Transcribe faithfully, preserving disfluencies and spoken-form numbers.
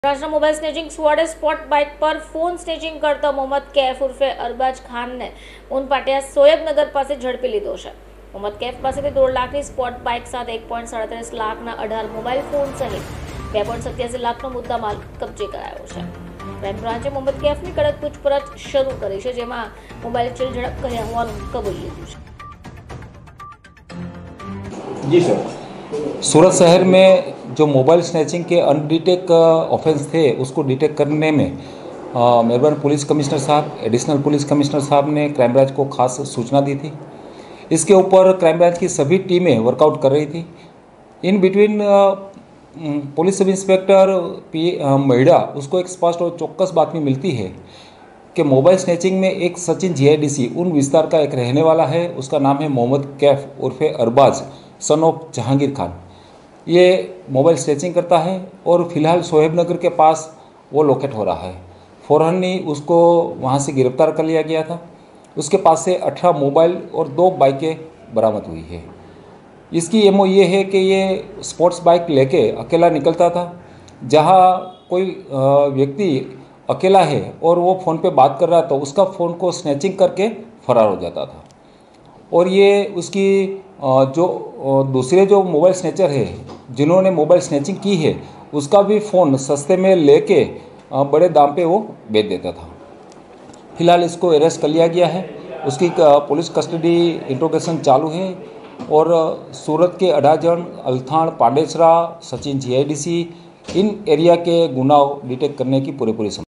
Maharashtra mobile snatching स्क्वॉडे spot bike पर phone snatching करता मोहम्मद कैफ उर्फे अरबाज खान ने ऊन पाटिया सोयबनगर પાસે ઝડપી લીધો છે। મોહમ્મદ कैफ પાસેથી દોઢ લાખની સ્પોટ બાઇક સાથે એક પોઈન્ટ સાડત્રીસ લાખના અઢાર મોબાઈલ ફોન સહિત બે પોઈન્ટ સત્યાસી લાખનો મુદ્દામાલ કબજે કરાયો છે। ક્રાઇમ બ્રાન્ચે મોહમ્મદ कैफની કડક પૂછપરછ શરૂ કરી છે, જેમાં મોબાઈલ ચીલ ઝડપ કર્યા હોવાનું કબૂલી લીધું છે। जी सर, सूरत शहर में जो मोबाइल स्नैचिंग के अनडिटेक ऑफेंस थे उसको डिटेक्ट करने में मेहरबान पुलिस कमिश्नर साहब, एडिशनल पुलिस कमिश्नर साहब ने क्राइम ब्रांच को खास सूचना दी थी। इसके ऊपर क्राइम ब्रांच की सभी टीमें वर्कआउट कर रही थी। In between police sub inspector P Mahida उसको एक स्पष्ट और चौक्कस बातमी मिलती है कि मोबाइल स्नैचिंग में एक सचिन जी आई डी सी उन विस्तार का एक रहने वाला है। उसका नाम है मोहम्मद कैफ उर्फे अरबाज सन ऑफ जहांगीर खान। ये मोबाइल स्नैचिंग करता है और फिलहाल सोहेबनगर के पास वो लोकेट हो रहा है। फ़ौरन ही उसको वहाँ से गिरफ्तार कर लिया गया था। उसके पास से अठारह मोबाइल और दो बाइकें बरामद हुई है। इसकी एमओ ये है कि ये स्पोर्ट्स बाइक लेके अकेला निकलता था। जहाँ कोई व्यक्ति अकेला है और वो फ़ोन पे बात कर रहा था, उसका फ़ोन को स्नैचिंग करके फरार हो जाता था। और ये उसकी जो दूसरे जो मोबाइल स्नैचर है जिन्होंने मोबाइल स्नैचिंग की है उसका भी फ़ोन सस्ते में लेके बड़े दाम पे वो बेच देता था। फिलहाल इसको अरेस्ट कर लिया गया है। उसकी पुलिस कस्टडी इंट्रोगेशन चालू है और सूरत के Adajan, Althan, Pandesara, Sachin G I D C इन एरिया के गुनाह डिटेक्ट करने की पूरी पूरी